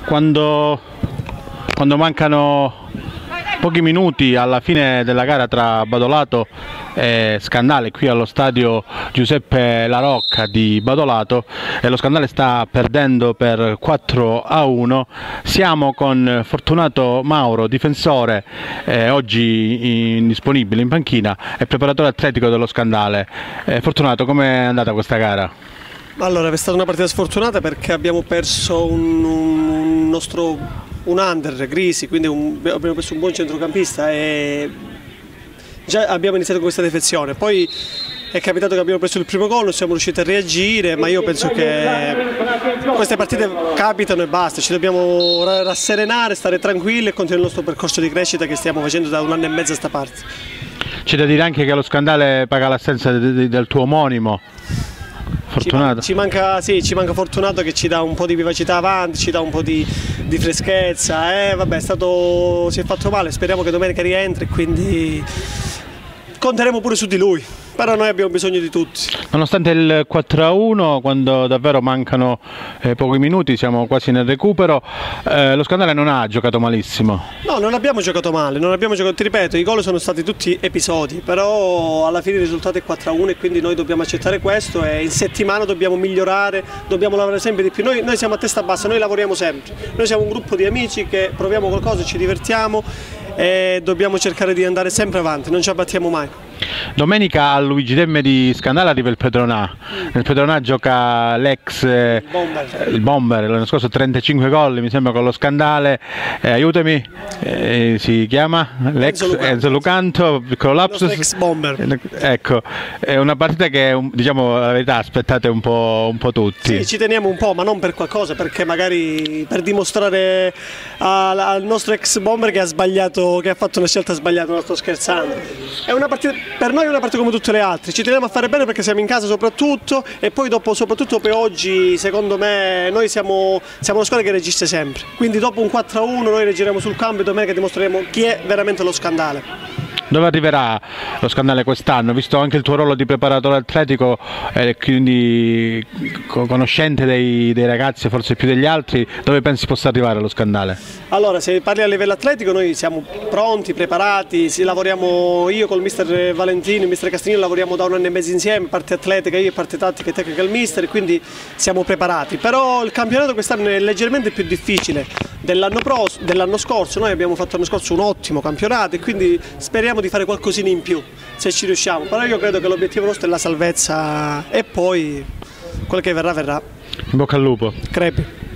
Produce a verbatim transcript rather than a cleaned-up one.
quando, quando mancano pochi minuti alla fine della gara tra Badolato e Scandale qui allo stadio Giuseppe La Rocca di Badolato, e lo Scandale sta perdendo per quattro a uno, siamo con Fortunato Mauro, difensore, eh, oggi indisponibile in panchina, e preparatore atletico dello Scandale. Eh, Fortunato, com'è andata questa gara? Allora, è stata una partita sfortunata perché abbiamo perso un, un nostro un under, Grisi, quindi un, abbiamo perso un buon centrocampista e già abbiamo iniziato con questa defezione. Poi è capitato che abbiamo preso il primo gol, non siamo riusciti a reagire, ma io penso che queste partite capitano e basta, ci dobbiamo rasserenare, stare tranquilli e continuare il nostro percorso di crescita che stiamo facendo da un anno e mezzo a sta parte. C'è da dire anche che lo Scandale paga l'assenza del tuo omonimo Fortunato. Ci, manca, sì, ci manca Fortunato, che ci dà un po' di vivacità avanti, ci dà un po' di, di freschezza. Eh, vabbè, è stato, si è fatto male, speriamo che domenica rientri, quindi conteremo pure su di lui, però noi abbiamo bisogno di tutti. Nonostante il quattro a uno, quando davvero mancano eh, pochi minuti, siamo quasi nel recupero, eh, lo Scandale non ha giocato malissimo. No, non abbiamo giocato male, non abbiamo giocato, ti ripeto, i gol sono stati tutti episodi, però alla fine il risultato è quattro a uno e quindi noi dobbiamo accettare questo e in settimana dobbiamo migliorare, dobbiamo lavorare sempre di più. Noi, noi siamo a testa bassa, noi lavoriamo sempre, noi siamo un gruppo di amici che proviamo qualcosa, ci divertiamo e dobbiamo cercare di andare sempre avanti, non ci abbattiamo mai. Domenica al Luigi Demme di Scandale arriva il Pedronà. Nel Pedronà gioca l'ex eh, Bomber. il Bomber, l'anno scorso trentacinque gol mi sembra con lo Scandale, eh, aiutami, eh, si chiama l'ex Enzo Lucanto, Enzo Lucanto, piccolo lapsus. Ex Bomber. Ecco, è una partita che diciamo la verità aspettate un po', un po' tutti. Sì, ci teniamo un po', ma non per qualcosa, perché magari per dimostrare al, al nostro ex Bomber che ha sbagliato, che ha fatto una scelta sbagliata, non sto scherzando. È una partita, per noi è una partita come tutte le altre, ci teniamo a fare bene perché siamo in casa soprattutto, e poi dopo, soprattutto per oggi, secondo me noi siamo, siamo una squadra che regisce sempre, quindi dopo un quattro a uno noi reagiremo sul campo e domenica dimostreremo chi è veramente lo Scandale. Dove arriverà lo Scandale quest'anno, visto anche il tuo ruolo di preparatore atletico e eh, quindi conoscente dei, dei ragazzi forse più degli altri, dove pensi possa arrivare lo Scandale? Allora, se parli a livello atletico noi siamo pronti, preparati, si, lavoriamo io col mister Valentino, il mister Castiglione, lavoriamo da un anno e mezzo insieme, parte atletica io e parte tattica e tecnica il mister, quindi siamo preparati. Però il campionato quest'anno è leggermente più difficile dell'anno dell scorso, noi abbiamo fatto l'anno scorso un ottimo campionato e quindi speriamo di fare qualcosina in più se ci riusciamo, però io credo che l'obiettivo nostro è la salvezza e poi quel che verrà verrà. In bocca al lupo. Crepi.